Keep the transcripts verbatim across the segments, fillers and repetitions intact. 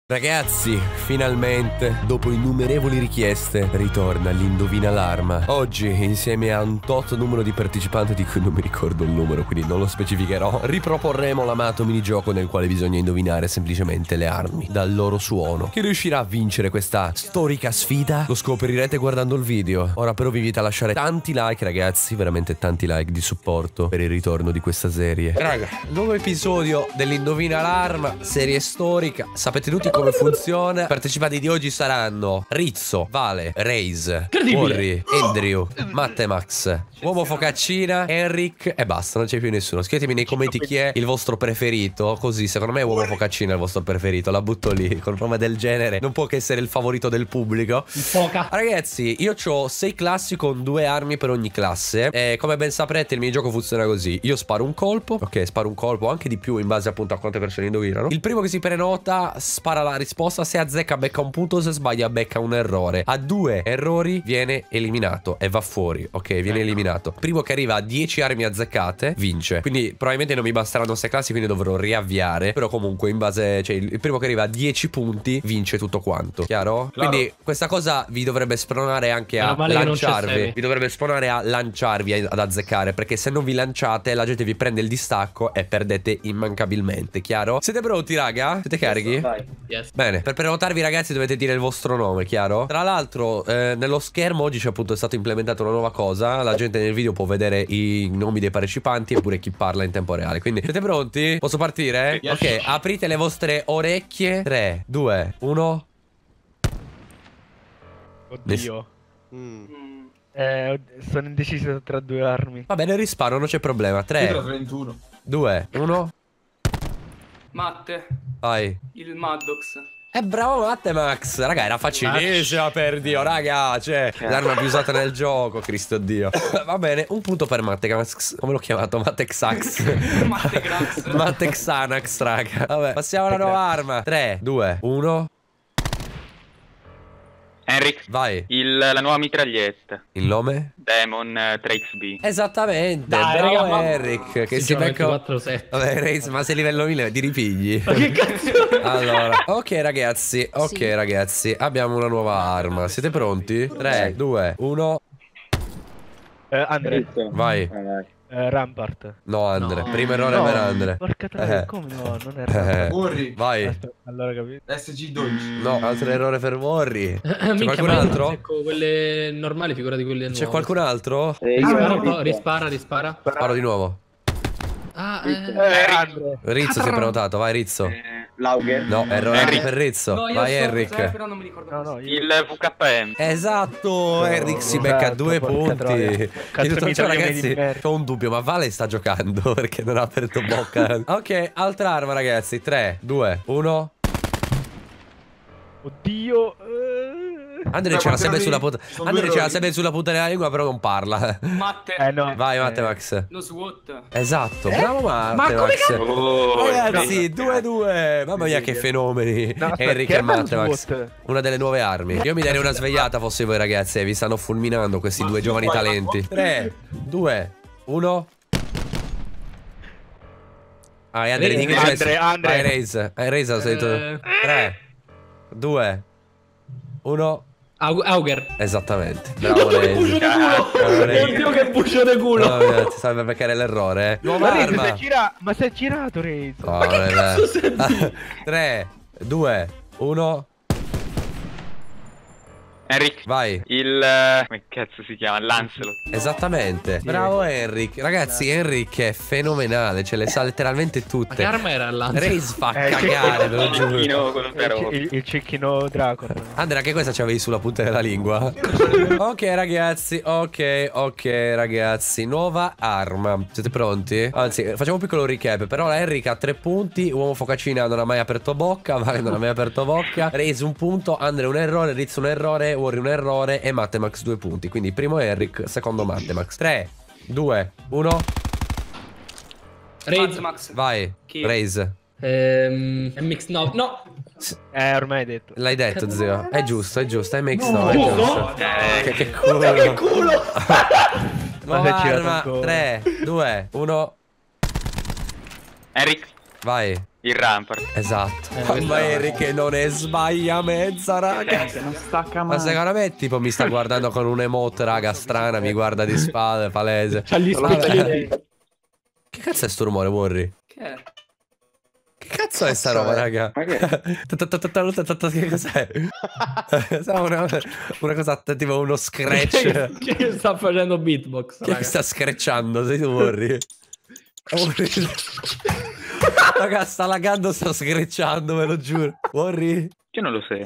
Ragazzi, finalmente, dopo innumerevoli richieste, ritorna l'Indovina l'Arma. Oggi, insieme a un tot numero di partecipanti di cui non mi ricordo il numero, quindi non lo specificherò, riproporremo l'amato minigioco nel quale bisogna indovinare semplicemente le armi dal loro suono. Chi riuscirà a vincere questa storica sfida lo scoprirete guardando il video. Ora però vi invito a lasciare tanti like, ragazzi, veramente tanti like di supporto per il ritorno di questa serie. Raga, nuovo episodio dell'Indovina l'Arma, serie storica. Sapete tutti come funziona. I partecipanti di oggi saranno Rizzo, Vale, Raze, Worry, Andrew, Mattemax, Uomo Focaccina, Henrik e basta, non c'è più nessuno. Scrivetemi nei commenti chi è il vostro preferito. Così secondo me Uomo Focaccina è il vostro preferito. La butto lì, con un nome del genere non può che essere il favorito del pubblico. Il Foca. Ragazzi, io ho sei classi con due armi per ogni classe. E come ben saprete il mio gioco funziona così. Io sparo un colpo. Ok, sparo un colpo, anche di più in base appunto a quante persone indovinano. Il primo che si prenota spara la risposta. Se azzecca becca un punto, se sbaglia becca un errore. A due errori viene eliminato e va fuori. Ok, viene eliminato. Primo che arriva a dieci armi azzeccate vince. Quindi probabilmente non mi basteranno sei classi, quindi dovrò riavviare. Però comunque in base, cioè il primo che arriva a dieci punti vince tutto quanto. Chiaro? Claro. Quindi questa cosa vi dovrebbe spronare anche a lanciarvi. Vi dovrebbe spronare a lanciarvi ad azzeccare, perché se non vi lanciate la gente vi prende il distacco e perdete immancabilmente. Chiaro? Siete pronti, raga? Siete carichi? Yes. Bene, per prenotarvi ragazzi dovete dire il vostro nome, chiaro? Tra l'altro eh, nello schermo oggi c'è appunto è stato implementato una nuova cosa. La gente nel video può vedere i nomi dei partecipanti e pure chi parla in tempo reale. Quindi siete pronti? Posso partire? Yes. Ok, aprite le vostre orecchie. Tre, due, uno. Oddio. Mm. Eh, sono indeciso tra due armi. Va bene, risparo, non c'è problema. tre, due, uno. Matte. Vai. Il Maddox. Eh, bravo Mattemax. Raga, era facilissima, per Dio, raga. Cioè, l'arma più usata nel gioco, Cristo Dio. Va bene, un punto per Mattemax. Come l'ho chiamato? Mattexax. Mattexax. Mattexanax, raga. Vabbè, passiamo alla nuova arma. tre, due, uno. Henrik, vai. Il, la nuova mitraglietta. Il nome? Demon uh, tre X B. Esattamente. Dai, bravo raga, Henrik. Che si becca ventiquattro sette. Vabbè, Raze, ma sei livello mille, ti ripigli. Ma che cazzo? Allora, ok ragazzi, ok sì. ragazzi, abbiamo una nuova arma. Siete pronti? tre, due, uno. Eh, Andre. Vai. Eh, Rampart. No, Andre. No. Primo errore No, per Andre. Porca troia, Eh. come no? Non è Rampart. Worry. Vai. Aspetta, allora capito. S G dodici. No, altro errore per Worry. C'è Minchia, qualcun ma io altro? secco quelle normali, figurati quelle nuove. C'è qualcun altro? Rispara un po', rispara, rispara. Sparo di nuovo. Ah, eh. Eh, Andre. Rizzo si è prenotato, vai Rizzo. Eh, Lauger. No, errore Henrik. per Rizzo. No, io Vai so Henrik. cos'è, però non mi ricordo. No, no, cos'è. io... Il V K M. Esatto, Henrik si becca Esatto, due porca punti. troia. E Cazzo, tutto mi ciò, tagliano ragazzi, di merda. ho un dubbio, ma Vale sta giocando perché non ha aperto bocca. Ok, altra arma, ragazzi. tre, due, uno. Oddio. eh. Andre ce l'ha sempre sulla punta. Andre ce l'ha sempre sulla punta della lingua, però non parla. Matte. Eh no. Vai, Mattemax. Lo SWAT. Esatto, bravo Mattemax. Oh, Ragazzi, due due. Mamma mia, che fenomeni. No, aspetta, Henrik che e arma è lo Mattemax. SWAT? Una delle nuove armi. Io mi darei una svegliata fossi voi, ragazzi. Vi stanno fulminando questi due giovani talenti. tre, due, uno. Ah, Andre, di che Andre, c'è? Andre. Vai, Raze. Hai Raze, ho sentito. Eh. tre, due, uno. Au- Auger. Esattamente. Bravo Raze. Bravo, Raze. Oddio, che buccio di culo. No, mia, ti serve per beccare l'errore, eh. Nuova Ma Reis, arma. sei gira- ma sei girato, Reis. No, Ma che non è cazzo vero. sei? tre, due, uno. Henrik. Vai. Il... eh, come cazzo si chiama? Lancelot. Esattamente. Bravo Henrik. Ragazzi, Henrik è fenomenale. Ce le sa letteralmente Ma che tutte. arma era l'Anza? Raze fa Eh, cagare, che- ve lo Il giuro. cecchino, quello Il, però. il, il cecchino Draco. Andrea, che questa c'avevi sulla punta della lingua? Ok ragazzi, ok, ok ragazzi. Nuova arma. Siete pronti? Anzi, facciamo un piccolo recap. Però Henrik ha tre punti. Uomo Focaccina non ha mai aperto bocca. Vale non ha mai aperto bocca. Raze un punto. Andrea un errore. Rizzo un errore. Worry un errore. E Mattemax due punti. Quindi primo Henrik, secondo Mattemax. tre, due, uno. Raze. Max. Vai. Chi? Raze. Ehm... M X no. No. Eh, ormai hai detto. L'hai detto, zio. È giusto, è giusto. È mix no, è No, giusto. Eh, Che, che culo. Che culo. Nuova Ma se ci arma. ancora. tre, due, uno. Henrik. Vai. Il Rampart. Esatto. Eh, Ma questa- Eric non ne sbaglia mezza, raga. Non stacca Ma mai. secondo me tipo mi sta guardando con un emote, raga, strana, mi guarda di spalle, palese. C'ha gli Vabbè. spicchi. Che cazzo è sto rumore, Worry? Che è? Che cazzo è sta roba, raga? Ma che? Che cos'è? Sembra una, una cosa tipo uno scratch. Che sta facendo beatbox? Chi è che sta screcciando? Sei tu, Worry? Worry. Raga, sta laggando, sta screcciando, ve lo giuro. Worry? Io non lo so.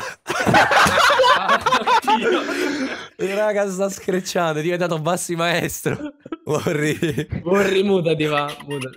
Raga, sta screcciando, è diventato bassi maestro. Worry. Vorri mutati, va. Mutati.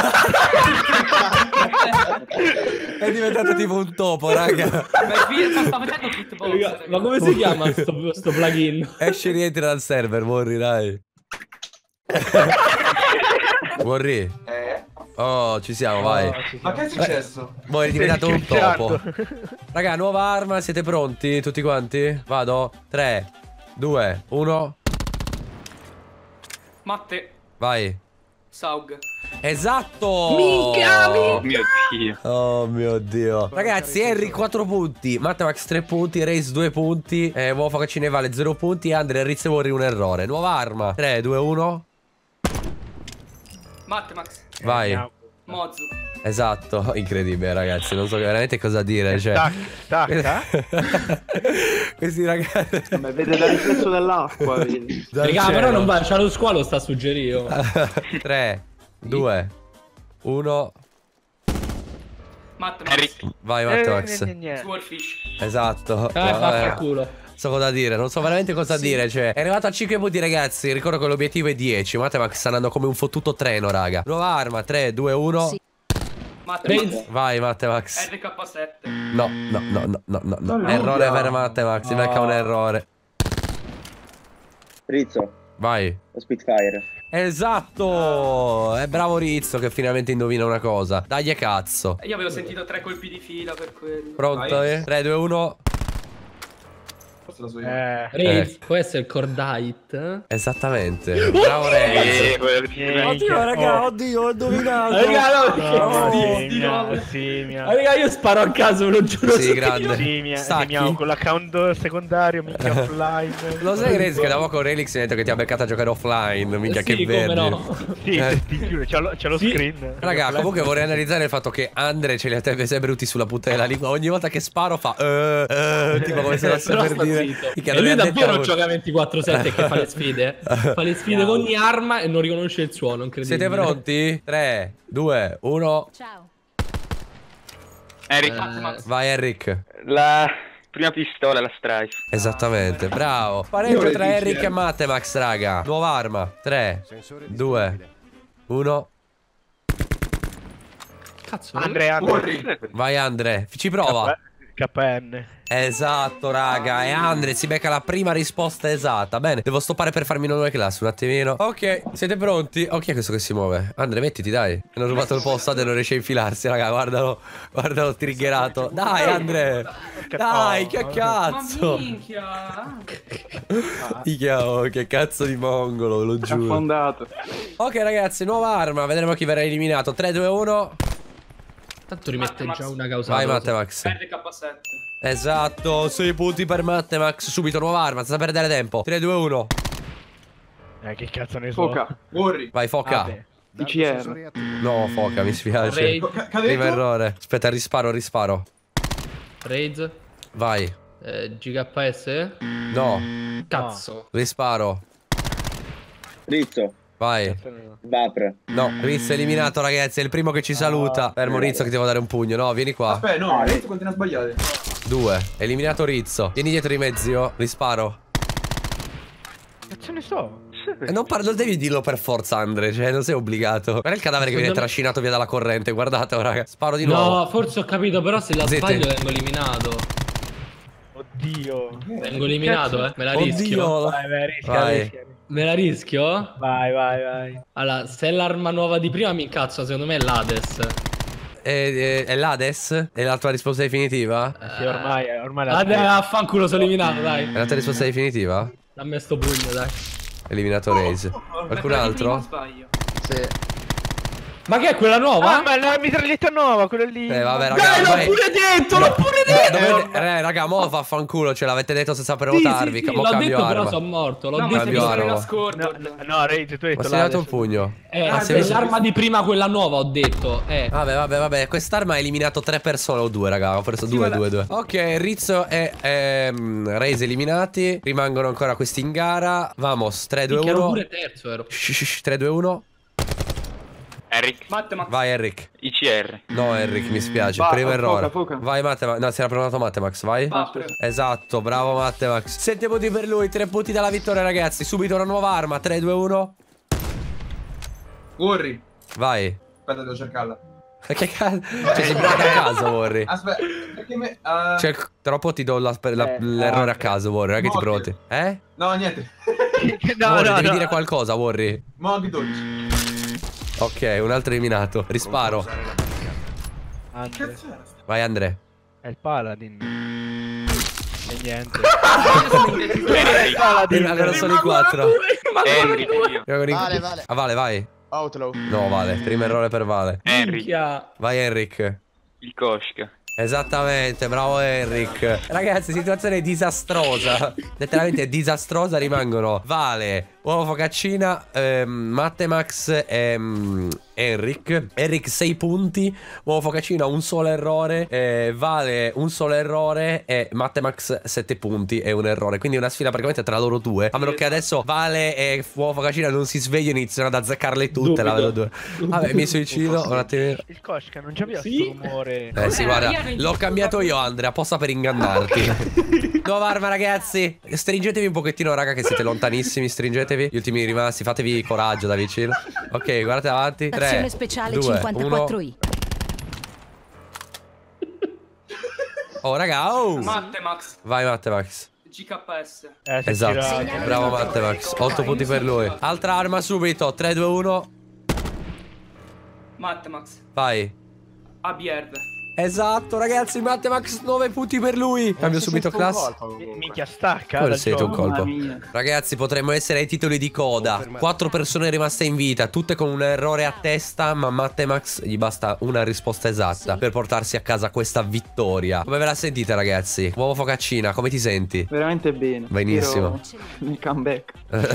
È diventato tipo un topo, raga. Ma è via, ma sta facendo hitbox. Raga, ma come si chiama sto, sto plugin? Esci e rientri dal server, Worry, dai. Worry. Eh? Oh, ci siamo, vai. Ma che è successo? Boh, è diventato un topo. Schiacciato. Raga, nuova arma, siete pronti? Tutti quanti? Vado. tre, due, uno. Matte, Vai. Saug. Esatto! Minchia, Oh mio Dio. Oh mio Dio. Ragazzi, Henry quattro punti, Mattemax tre punti, Race due punti, eh, Wofa che ce ne vale zero punti e Andre Rizz e Worry un errore. Nuova arma. tre, due, uno. Matte, Max. Vai. Andiamo. Mozu. Esatto, incredibile ragazzi, non so veramente cosa dire, cioè. Stacca, stacca. Questi ragazzi. Ma vede il riflesso dell'acqua. vedi. dal Raga, cielo. però non va, c'ha lo squalo sta suggerito. tre, due, uno. Matte, Max. Eric. Vai Eh, Mattemax. niente, niente. Swordfish. Esatto. Eh, Vabbè. vaffanculo. So cosa dire, non so veramente cosa dire. Cioè, è arrivato a cinque punti, ragazzi. Ricordo che l'obiettivo è dieci. Mattemax sta andando come un fottuto treno, raga. Nuova arma, tre, due, uno. Sì. Matte, Raze. Max. Vai, Mattemax. R K sette. No, no, no, no, no, no, no. No, Errore no. per Mattemax. Si becca un errore. Rizzo, Vai. lo Spitfire. Esatto. È bravo Rizzo che finalmente indovina una cosa. Dagli cazzo. Io avevo sentito tre colpi di fila per quello. Pronto? Eh? tre, due, uno. Forse la so io. Eh. Raze, può essere il Cordite? Esattamente. Bravo Renzo. Eh, quello che- Eh, Oddio, raga, oh. oddio, ho indovinato. Raga, no, No, ma che sì, di mia, nuovo. sì, mia. Ah, raga, io sparo a caso, ve lo giuro. Sì, su grande. Sì, mia, sì, Stacchi? mia, con l'account secondario, minchia offline. Lo sai Renzo che da poco Relix mi ha detto che ti ha beccato a giocare offline. Minchia, Sì, che come vedi. no. Sì, Eh. ti giuro, c'ho lo, c'ho lo Sì. screen. Raga, comunque vorrei analizzare il fatto che Andre ce li ha sempre venuti sulla punta della lingua. Ogni volta che sparo fa eh, eh, tipo come se fosse Però per sta dire. zitto. Minchia, E non lui mi ha detto davvero nulla. gioca ventiquattro sette che fa le sfide. Fa le sfide con ogni arma e non riconosce il suono, incredibile. Siete pronti? tre, due, uno. Ciao. Eric. Eh, Max. Vai Eric. La prima pistola, la Strife. Esattamente, bravo. Pareggio tra Eric e Mattemax, raga. Nuova arma. tre, due, uno. Cazzo, Andrea, Andrea. Vai Andre, ci prova. K N. Esatto, raga. E Andre si becca la prima risposta esatta. Bene, devo stoppare per farmi una nuova classe un attimino. Ok, siete pronti? Oh, chi è questo che si muove? Andre, mettiti, dai. Hanno rubato il posto e non riesce a infilarsi, raga. Guardalo, guardalo triggerato. Dai, Andre. Dai, che Ma cazzo. minchia. Minchia, oh, che cazzo di mongolo, ve lo giuro. Affondato. Ok, ragazzi, nuova arma. Vedremo chi verrà eliminato. tre, due, uno. tanto rimette Matte, già Max. una causa. Vai, Mattemax. R K sette. Esatto, sei punti per Mattemax. Subito nuova arma, senza perdere tempo. tre, due, uno. Eh, che cazzo ne so. Foca. Worry. Vai, Foca. Vabbè. D C R. No, Foca, mi spiace. Raze, Primo errore. Aspetta, risparo, risparo. Raze, Vai. eh, G K S. No, Cazzo. risparo. Rizzo, Vai. Vapre. No, Rizzo è eliminato, ragazzi. È il primo che ci saluta. Fermo Rizzo che ti devo dare un pugno. No, vieni qua. Aspetta, no, Renzo continua a sbagliare. Due. Eliminato Rizzo. Vieni dietro di me, zio. Risparo. Cazzo ne so. E non parlo, devi dirlo per forza, Andre. Cioè, non sei obbligato. Guarda il cadavere che viene Secondo me- trascinato via dalla corrente. Guardate, raga. Sparo di nuovo. No, forse ho capito, però se la Zitti. sbaglio vengo eliminato. Oddio. Vengo eliminato, eh. Me la rischio. Oddio. Vai, vai, rischia, Vai. rischia. Me la rischio? Vai, vai, vai. Allora, se è l'arma nuova di prima mi incazzo, secondo me è l'Hades. È, è, è l'Hades? È la tua risposta definitiva? Sì, ormai, ormai la Ah, dai, affanculo, sono eliminato, dai. È la tua risposta definitiva? Dammi a sto pugno, dai. Eliminato Raze. Qualcun Per il primo altro? sbaglio. Sì. Ma che è quella nuova? Ah, ma la mitraglietta nuova, quella lì. Eh vabbè raga, Dai, l'ho ormai- pure detto, l'ho pure Eh, detto. dovete- eh, raga, mo vaffanculo, ce l'avete detto senza Sì, prenotarvi. sì, sì, Mo l'ho cambio detto, però arma. sono morto. L'ho No, ma detto. sei Cambio visto arma. nella No, scoreboard. no, Rage, tu hai Ma detto sei dato un là, pugno. Eh, Ah, se sì, l'arma sì. di prima, quella nuova, ho detto. Eh. Vabbè, vabbè, vabbè. Quest'arma ha eliminato tre persone o due, raga. Ho preso Sì, due, ma due, due. Ok, Rizzo e ehm, Raze eliminati. Rimangono ancora questi in gara. Vamos, tre, due, Minchia, ero uno. pure terzo, ero. Shh, shh, shh, tre, due, uno. Eric. Matte, Max. Vai, Eric. I C R. No, Eric, mi spiace. Va, Primo foca, errore. foca. Vai, Mattemax. No, si era prenotato Mattemax. Vai. Va, prego. Esatto, bravo Mattemax. sette punti per lui, tre punti dalla vittoria, ragazzi. Subito una nuova arma. tre, due, uno. Worry. Vai. Aspetta, devo cercarla. Che cazzo? Cioè, si prende a caso, Worry. Aspetta, perché me... eh, Cioè, troppo ti do la- la- Eh, l'errore a ok. caso, Worry. Non è che ti Mog. pronti. Eh? No, niente. No, Worry, no, devi no. dire qualcosa, Worry. Mog dodici. Ok, un altro eliminato. Risparo. Andre. Cazzo era? Vai, Andre. È il Paladin. E niente. Eric. Paladin. Allora sono i quattro. Henry. Io. Vale, vale. Ah, Vale, vai. Outlaw. No, Vale. Primo errore per Vale. Henry. Minchia. Vai, Enric. Il Koshka. Esattamente, bravo Enric. Ragazzi, situazione disastrosa. Letteralmente disastrosa. Rimangono Vale, Uomo Focaccina, ehm, Mattemax e ehm, Enric. Enric sei punti, Uomo Focaccina un solo errore, eh, Vale un solo errore e Mattemax sette punti e un errore. Quindi una sfida praticamente tra loro due. A meno che adesso Vale e Uomo Focaccina non si svegliano e iniziano ad azzeccarle tutte. La vedo due. Vabbè, mi suicido un attimino. Il Koshka non c'è più Sì? questo rumore. Eh sì, guarda, l'ho cambiato io, Andrea, apposta per ingannarti. Nuova arma, ragazzi. Stringetevi un pochettino, raga, che siete lontanissimi. Stringetevi. Gli ultimi rimasti, fatevi coraggio da vicino. Ok, guardate avanti. tre, Azione speciale due, cinquantaquattro i. Oh, raga, oh. Matte, Max. Vai, Mattemax. G K S. Eh, si è Esatto. girato. Bravo, Mattemax. otto punti per lui. Altra arma subito. tre, due, uno. Matte, Max. Vai. A B R. Esatto, ragazzi, Mattemax nove punti per lui. Cambio subito classe. Minchia, stacca. Quello dal siete un gioco. colpo. Mamma mia. Ragazzi, potremmo essere ai titoli di coda. Quattro persone rimaste in vita, tutte con un errore a testa, ma Mattemax gli basta una risposta esatta per portarsi a casa questa vittoria. Come ve la sentite, ragazzi? Uomo Focaccina, come ti senti? Veramente bene. Benissimo. Nel comeback.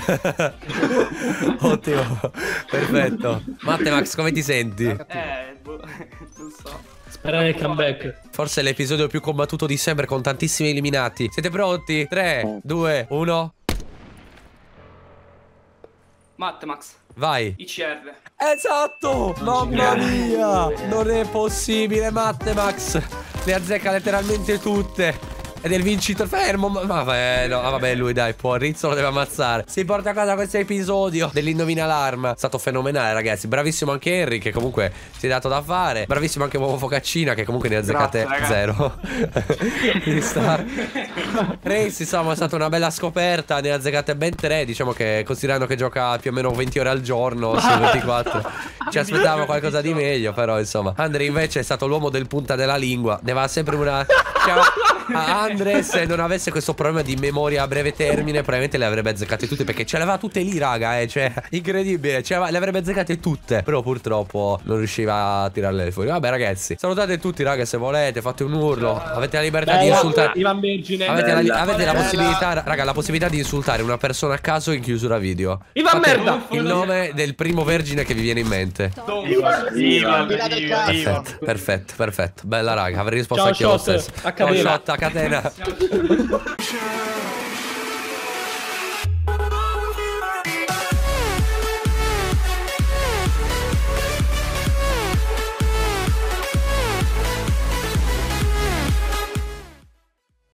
Ottimo. Perfetto. Mattemax, come ti senti? Eh, boh, non so. Spera nel comeback. Forse è l'episodio più combattuto di sempre con tantissimi eliminati. Siete pronti? tre, due, uno. Matte, Max. Vai. I C R. Esatto! Mamma mia! Non è possibile, Mattemax le azzecca letteralmente tutte. Ed è il vincitore fermo. Ma vabbè, no, vabbè, lui dai, può. Rizzo lo deve ammazzare. Si porta a casa questo episodio dell'Indovina l'arma. È stato fenomenale, ragazzi. Bravissimo anche Henry, che comunque si è dato da fare. Bravissimo anche Uomo Focaccina, che comunque ne ha azzeccate Grazie, zero. Quindi sta. Race, insomma, è stata una bella scoperta. Ne ha azzeccate ben tre. Diciamo che, considerando che gioca più o meno venti ore al giorno su ventiquattro, ci aspettavamo qualcosa di meglio. Però, insomma, Andre invece è stato l'uomo del punta della lingua. Ne va sempre una. Cioè, Andre, se non avesse questo problema di memoria a breve termine, probabilmente le avrebbe azzeccate tutte, perché ce le aveva tutte lì, raga, eh, cioè, incredibile, ce le avrebbe azzeccate tutte. Però purtroppo non riusciva a tirarle fuori. Vabbè, ragazzi, salutate tutti, raga, se volete, fate un urlo. Avete la libertà di insultare. Ivan Vergine. Avete, la, Bella. avete la Bella. possibilità, raga, la possibilità di insultare una persona a caso in chiusura video. Ivan Fate merda. il nome del primo vergine che vi viene in mente. Ivan, Ivan, Di là del Ivan, cazzo. Ivan. Perfetto, perfetto, perfetto. Bella, raga, avrei risposto Ciao, anche io lo shot, stesso. a Ciao, catena. shot a catena.